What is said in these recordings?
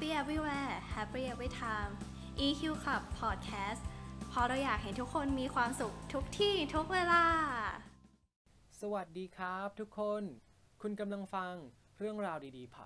Happy Everywhere Happy Every Time EQ Club Podcast เพราะเราอยากเห็นทุกคนมีความสุขทุกที่ทุกเวลาสวัสดีครับทุกคน คุณกำลังฟังเรื่องราวดีๆ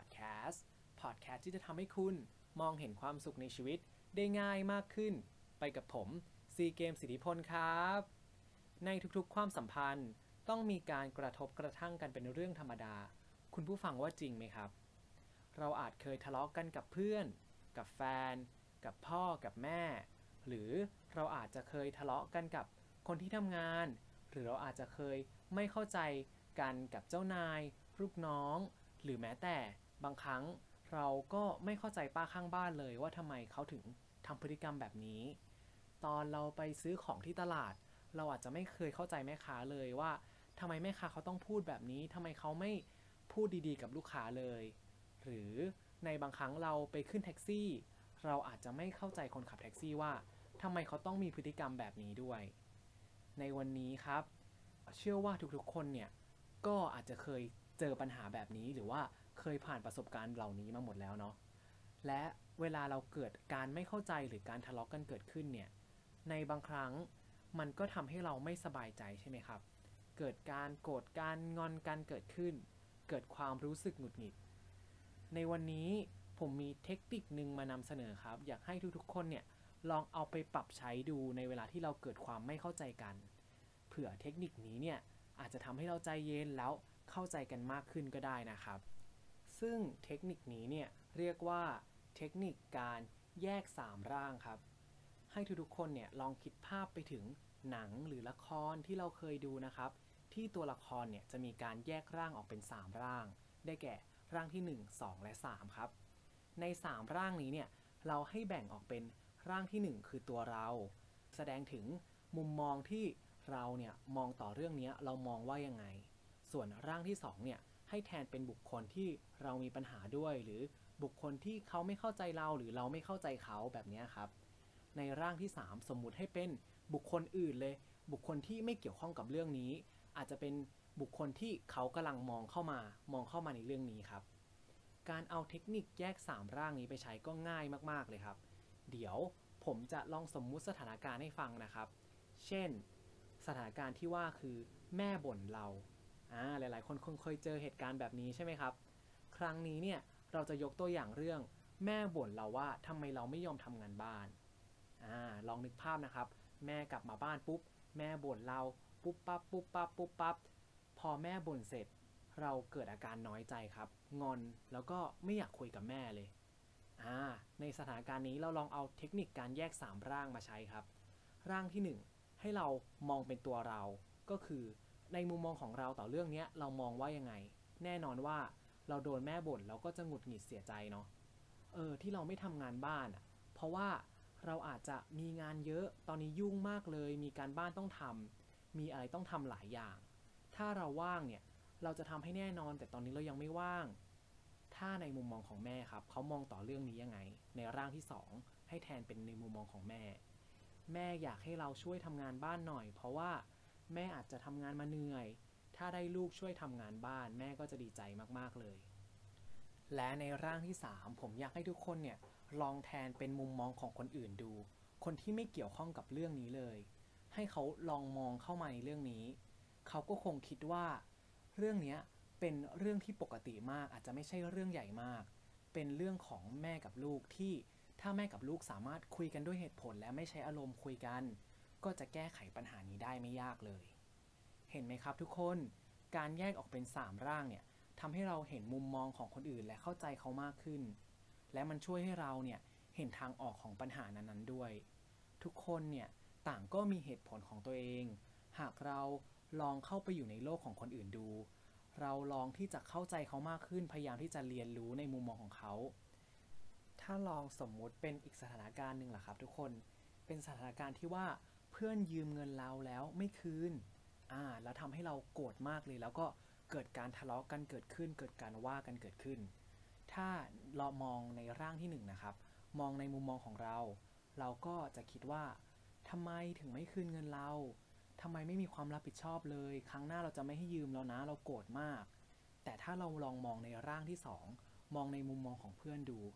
Podcast ที่จะทำให้คุณมองเห็นความสุขในชีวิตได้ง่ายมากขึ้นไปกับผมซีเกมสิทธิพลครับในทุกๆความสัมพันธ์ต้องมีการกระทบกระทั่งกันเป็นเรื่องธรรมดาคุณผู้ฟังว่าจริงไหมครับเราอาจเคยทะเลาะกันกับเพื่อนกับแฟนกับพ่อกับแม่หรือเราอาจจะเคยทะเลาะกันกับคนที่ทำงานหรือเราอาจจะเคยไม่เข้าใจกันกับเจ้านายลูกน้องหรือแม้แต่บางครั้งเราก็ไม่เข้าใจป้าข้างบ้านเลยว่าทำไมเขาถึงทำพฤติกรรมแบบนี้ตอนเราไปซื้อของที่ตลาดเราอาจจะไม่เคยเข้าใจแม่ค้าเลยว่าทำไมแม่ค้าเขาต้องพูดแบบนี้ทำไมเขาไม่พูดดีๆกับลูกค้าเลยหรือในบางครั้งเราไปขึ้นแท็กซี่เราอาจจะไม่เข้าใจคนขับแท็กซี่ว่าทำไมเขาต้องมีพฤติกรรมแบบนี้ด้วยในวันนี้ครับเชื่อว่าทุกๆคนเนี่ยก็อาจจะเคยเจอปัญหาแบบนี้หรือว่าเคยผ่านประสบการณ์เหล่านี้มาหมดแล้วเนาะและเวลาเราเกิดการไม่เข้าใจหรือการทะเลาะกันเกิดขึ้นเนี่ยในบางครั้งมันก็ทำให้เราไม่สบายใจใช่ไหมครับเกิดการโกรธกันงอนกันเกิดขึ้นเกิดความรู้สึกหงุดหงิดในวันนี้ผมมีเทคนิคนึงมานำเสนอครับอยากให้ทุกๆคนเนี่ยลองเอาไปปรับใช้ดูในเวลาที่เราเกิดความไม่เข้าใจกันเผื่อเทคนิคนี้เนี่ยอาจจะทำให้เราใจเย็นแล้วเข้าใจกันมากขึ้นก็ได้นะครับซึ่งเทคนิคนี้เนี่ยเรียกว่าเทคนิคการแยก3ร่างครับให้ทุกๆคนเนี่ยลองคิดภาพไปถึงหนังหรือละครที่เราเคยดูนะครับที่ตัวละครเนี่ยจะมีการแยกร่างออกเป็น3ร่างได้แก่ร่างที่1 2และ3ครับใน3ร่างนี้เนี่ยเราให้แบ่งออกเป็นร่างที่1คือตัวเราแสดงถึงมุมมองที่เราเนี่ยมองต่อเรื่องนี้เรามองว่ายังไงส่วนร่างที่2เนี่ยให้แทนเป็นบุคคลที่เรามีปัญหาด้วยหรือบุคคลที่เขาไม่เข้าใจเราหรือเราไม่เข้าใจเขาแบบนี้ครับในร่างที่3สมมุติให้เป็นบุคคลอื่นเลยบุคคลที่ไม่เกี่ยวข้องกับเรื่องนี้อาจจะเป็นบุคคลที่เขากำลังมองเข้ามาในเรื่องนี้ครับการเอาเทคนิคแยก3ร่างนี้ไปใช้ก็ง่ายมากๆเลยครับเดี๋ยวผมจะลองสมมุติสถานการณ์ให้ฟังนะครับเช่นสถานการณ์ที่ว่าคือแม่บ่นเราหลายๆคนคงเคยเจอเหตุการณ์แบบนี้ใช่ไหมครับครั้งนี้เนี่ยเราจะยกตัวอย่างเรื่องแม่บ่นเราว่าทำไมเราไม่ยอมทำงานบ้านลองนึกภาพนะครับแม่กลับมาบ้านปุ๊บแม่บ่นเราปุ๊บปั๊บปุ๊บปั๊บปุ๊บปั๊บพอแม่บ่นเสร็จเราเกิดอาการน้อยใจครับงอนแล้วก็ไม่อยากคุยกับแม่เลยในสถานการณ์นี้เราลองเอาเทคนิคการแยก3ร่างมาใช้ครับร่างที่1ให้เรามองเป็นตัวเราก็คือในมุมมองของเราต่อเรื่องนี้เรามองว่ายังไงแน่นอนว่าเราโดนแม่บ่นเราก็จะหงุดหงิดเสียใจเนาะที่เราไม่ทำงานบ้านเพราะว่าเราอาจจะมีงานเยอะตอนนี้ยุ่งมากเลยมีการบ้านต้องทำมีอะไรต้องทำหลายอย่างถ้าเราว่างเนี่ยเราจะทำให้แน่นอนแต่ตอนนี้เรายังไม่ว่างถ้าในมุมมองของแม่ครับเขามองต่อเรื่องนี้ยังไงในร่างที่2ให้แทนเป็นในมุมมองของแม่อยากให้เราช่วยทำงานบ้านหน่อยเพราะว่าแม่อาจจะทำงานมาเหนื่อยถ้าได้ลูกช่วยทำงานบ้านแม่ก็จะดีใจมากๆเลยและในร่างที่3ผมอยากให้ทุกคนเนี่ยลองแทนเป็นมุมมองของคนอื่นดูคนที่ไม่เกี่ยวข้องกับเรื่องนี้เลยให้เขาลองมองเข้ามาในเรื่องนี้เขาก็คงคิดว่าเรื่องนี้เป็นเรื่องที่ปกติมากอาจจะไม่ใช่เรื่องใหญ่มากเป็นเรื่องของแม่กับลูกที่ถ้าแม่กับลูกสามารถคุยกันด้วยเหตุผลและไม่ใช้อารมณ์คุยกันก็จะแก้ไขปัญหานี้ได้ไม่ยากเลยเห็นไหมครับทุกคนการแยกออกเป็น3ร่างเนี่ยทำให้เราเห็นมุมมองของคนอื่นและเข้าใจเขามากขึ้นและมันช่วยให้เราเนี่ยเห็นทางออกของปัญหานั้นๆด้วยทุกคนเนี่ยต่างก็มีเหตุผลของตัวเองหากเราลองเข้าไปอยู่ในโลกของคนอื่นดูเราลองที่จะเข้าใจเขามากขึ้นพยายามที่จะเรียนรู้ในมุมมองของเขาถ้าลองสมมุติเป็นอีกสถานการณ์หนึ่งล่ะครับทุกคนเป็นสถานการณ์ที่ว่าเพื่อนยืมเงินเราแล้วไม่คืนแล้วทำให้เราโกรธมากเลยแล้วก็เกิดการทะเลาะกันเกิดขึ้นเกิดการว่ากันเกิดขึ้นถ้าเรามองในร่างที่1นะครับมองในมุมมองของเราเราก็จะคิดว่าทำไมถึงไม่คืนเงินเราทำไมไม่มีความรับผิดชอบเลยครั้งหน้าเราจะไม่ให้ยืมแล้วนะเราโกรธมากแต่ถ้าเราลองมองในร่างที่2มองในมุมมองของเพื่อนดู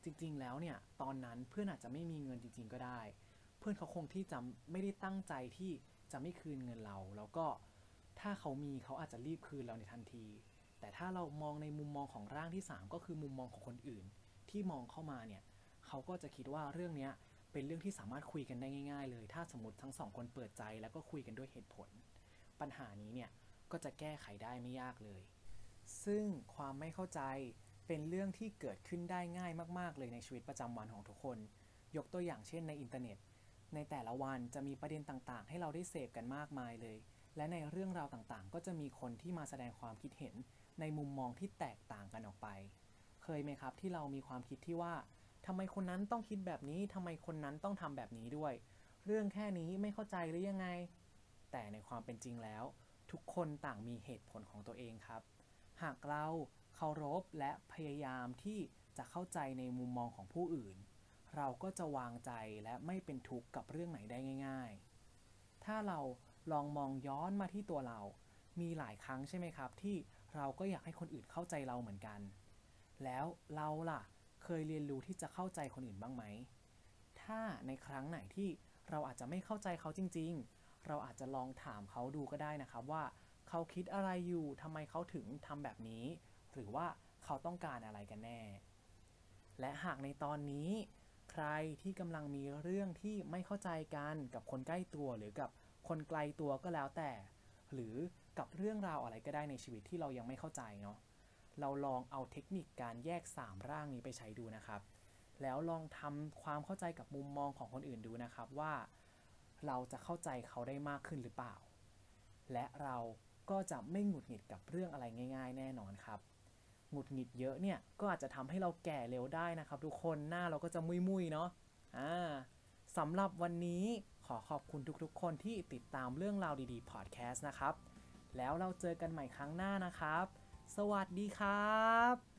จริงๆแล้วเนี่ยตอนนั้นเพื่อนอาจจะไม่มีเงินจริงๆก็ได้เพื่อนเขาคงที่จะไม่ได้ตั้งใจที่จะไม่คืนเงินเราแล้วก็ถ้าเขามีเขาอาจจะรีบคืนเราในทันทีแต่ถ้าเรามองในมุมมองของร่างที่3ก็คือมุมมองของคนอื่นที่มองเข้ามาเนี่ยเขาก็จะคิดว่าเรื่องนี้เป็นเรื่องที่สามารถคุยกันได้ง่ายๆเลยถ้าสมมติทั้ง2คนเปิดใจแล้วก็คุยกันด้วยเหตุผลปัญหานี้เนี่ยก็จะแก้ไขได้ไม่ยากเลยซึ่งความไม่เข้าใจเป็นเรื่องที่เกิดขึ้นได้ง่ายมากๆเลยในชีวิตประจำวันของทุกคนยกตัวอย่างเช่นในอินเทอร์เน็ตในแต่ละวันจะมีประเด็นต่างๆให้เราได้เสพกันมากมายเลยและในเรื่องราวต่างๆก็จะมีคนที่มาแสดงความคิดเห็นในมุมมองที่แตกต่างกันออกไปเคยไหมครับที่เรามีความคิดที่ว่าทำไมคนนั้นต้องคิดแบบนี้ทำไมคนนั้นต้องทำแบบนี้ด้วยเรื่องแค่นี้ไม่เข้าใจหรือยังไงแต่ในความเป็นจริงแล้วทุกคนต่างมีเหตุผลของตัวเองครับหากเราเคารพและพยายามที่จะเข้าใจในมุมมองของผู้อื่นเราก็จะวางใจและไม่เป็นทุกข์กับเรื่องไหนได้ง่ายๆถ้าเราลองมองย้อนมาที่ตัวเรามีหลายครั้งใช่ไหมครับที่เราก็อยากให้คนอื่นเข้าใจเราเหมือนกันแล้วเราล่ะเคยเรียนรู้ที่จะเข้าใจคนอื่นบ้างไหมถ้าในครั้งไหนที่เราอาจจะไม่เข้าใจเขาจริงๆเราอาจจะลองถามเขาดูก็ได้นะครับว่าเขาคิดอะไรอยู่ทำไมเขาถึงทำแบบนี้หรือว่าเขาต้องการอะไรกันแน่และหากในตอนนี้ใครที่กำลังมีเรื่องที่ไม่เข้าใจกันกับคนใกล้ตัวหรือกับคนไกลตัวก็แล้วแต่หรือกับเรื่องราวอะไรก็ได้ในชีวิตที่เรายังไม่เข้าใจเนาะเราลองเอาเทคนิคการแยก3ร่างนี้ไปใช้ดูนะครับแล้วลองทำความเข้าใจกับมุมมองของคนอื่นดูนะครับว่าเราจะเข้าใจเขาได้มากขึ้นหรือเปล่าและเราก็จะไม่หงุดหงิดกับเรื่องอะไรง่ายๆแน่นอนครับหงุดหงิดเยอะเนี่ยก็อาจจะทำให้เราแก่เร็วได้นะครับทุกคนหน้าเราก็จะมุยๆเนาะสำหรับวันนี้ขอขอบคุณทุกๆคนที่ติดตามเรื่องราวดีๆพอดแคสต์นะครับแล้วเราเจอกันใหม่ครั้งหน้านะครับสวัสดีครับ